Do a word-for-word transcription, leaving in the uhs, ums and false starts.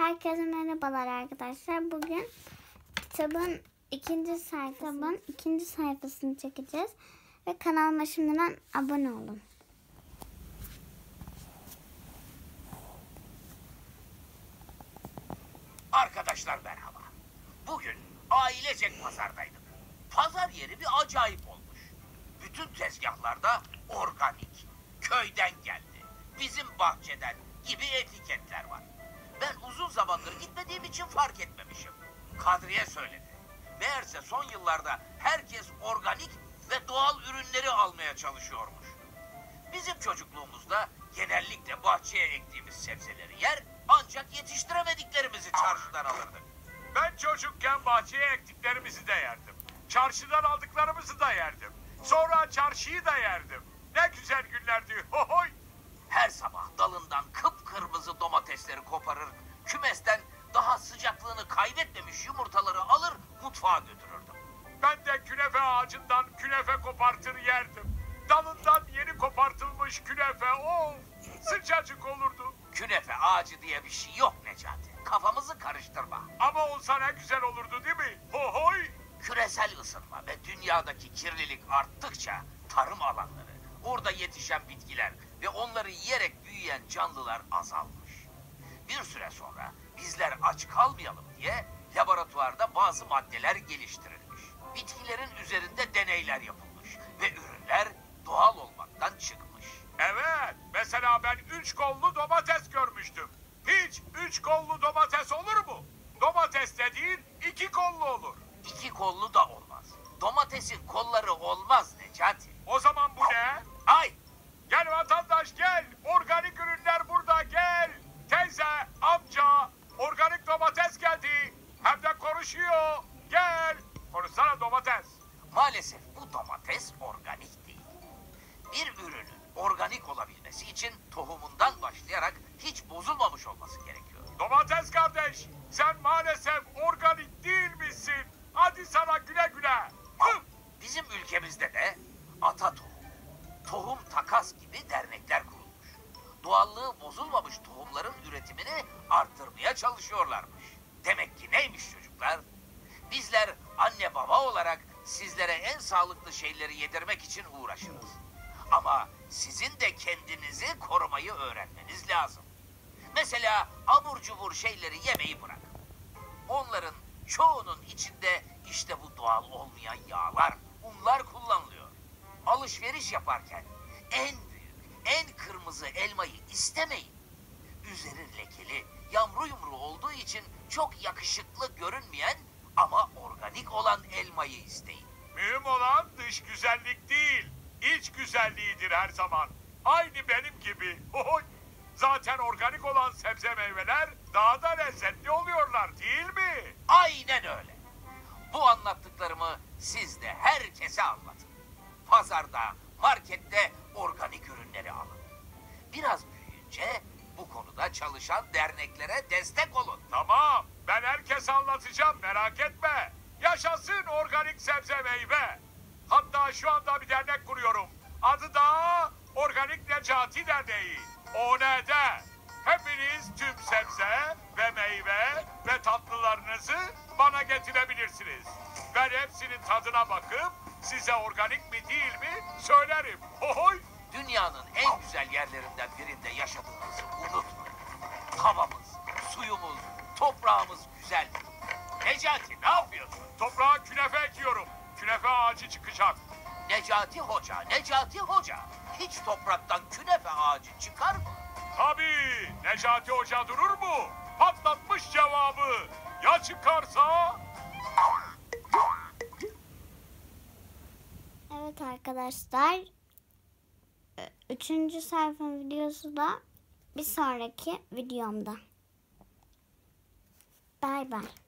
Herkese merhabalar arkadaşlar. Bugün kitabın ikinci sayfasının ikinci sayfasını çekeceğiz ve kanalıma şimdiden abone olun. Arkadaşlar merhaba. Bugün ailecek pazardaydık. Pazar yeri bir acayip olmuş. Bütün tezgahlarda organik, köyden geldi, bizim bahçeden gibi etiketler var. Ben uzun zamandır gitmediğim için fark etmemişim. Kadriye söyledi. Meğerse son yıllarda herkes organik ve doğal ürünleri almaya çalışıyormuş. Bizim çocukluğumuzda genellikle bahçeye ektiğimiz sebzeleri yer, ancak yetiştiremediklerimizi çarşıdan alırdık. Ben çocukken bahçeye ektiklerimizi de yerdim. Çarşıdan aldıklarımızı da yerdim. Sonra çarşıyı da yerdim. Ne güzel günlerdi. Hohoy! Her sabah dalından kıpkırmızı domatesleri koparır, kümesten daha sıcaklığını kaybetmemiş yumurtaları alır, mutfağa götürürdüm. Ben de künefe ağacından künefe kopartır yerdim. Dalından yeni kopartılmış künefe, of! Sıcacık olurdu. Künefe ağacı diye bir şey yok Necati. Kafamızı karıştırma. Ama olsa ne güzel olurdu değil mi? Hohoy! Küresel ısınma ve dünyadaki kirlilik arttıkça tarım alanları, orada yetişen bitkiler ve onları yiyerek büyüyen canlılar azalmış. Bir süre sonra bizler aç kalmayalım diye laboratuvarda bazı maddeler geliştirilmiş. Bitkilerin üzerinde deneyler yapılmış ve ürünler doğal olmaktan çıkmış. Evet, mesela ben üç kollu domates görmüştüm. Hiç üç kollu domates olur mu? Domates dediğin iki kollu olur. İki kollu da olmaz. Domatesin kolları olmaz Necati. O zaman bu ne? Ay! Gel vatandaş gel. Organik ürünler burada gel. Teyze, amca, organik domates geldi. Hem de konuşuyor. Gel. Konuşsana domates. Maalesef bu domates organik değil. Bir ürünün organik olabilmesi için tohumundan başlayarak hiç bozulmamış olması gerekiyor. Domates kardeş, sen maalesef organik değil misin? Hadi sana güle güle. Hıh! Bizim ülkemizde de ata tohum, tohum takas gibi dernekler kurulmuş. Doğallığı bozulmamış tohumların üretimini arttırmaya çalışıyorlarmış. Demek ki neymiş çocuklar? Bizler anne baba olarak sizlere en sağlıklı şeyleri yedirmek için uğraşırız. Ama sizin de kendinizi korumayı öğrenmeniz lazım. Mesela abur cubur şeyleri yemeyi bırakın. Onların çoğunun içinde işte bu doğal olmayan yağlar, unlar kullanılıyor. Alışveriş yaparken en büyük, en kırmızı elmayı istemeyin. Üzeri lekeli, yamru yumru olduğu için çok yakışıklı görünmeyen ama organik olan elmayı isteyin. Mühim olan dış güzellik değil, iç güzelliğidir her zaman. Aynı benim gibi. Hohoy! Zaten organik olan sebze meyveler daha da lezzetli oluyorlar değil mi? Aynen öyle. Bu anlattıklarımı siz de herkese anlatın. Pazarda, markette organik ürünleri alın. Biraz büyüyünce bu konuda çalışan derneklere destek olun. Tamam, ben herkese anlatacağım, merak etme. Yaşasın organik sebze meyve. Hatta şu anda bir dernek kuruyorum. Adı da Organik Necati Derneği. O ne de? Hepiniz tüm sebze ve meyve ve tatlılarınızı bana getirebilirsiniz. Ben hepsinin tadına bakıp size organik mi değil mi söylerim. Hohoy! Dünyanın en güzel yerlerinden birinde yaşadığınızı unutmayın. Havamız, suyumuz, toprağımız güzel. Necati ne yapıyorsun? Toprağa künefe ekiyorum. Künefe ağacı çıkacak. Necati Hoca, Necati Hoca. Hiç topraktan künefe ağacı çıkar mı? Tabii, Necati Hoca durur mu? Patlatmış cevabı. Ya çıkarsa? Evet arkadaşlar. Üçüncü sayfa videosu da bir sonraki videomda. Bay bay.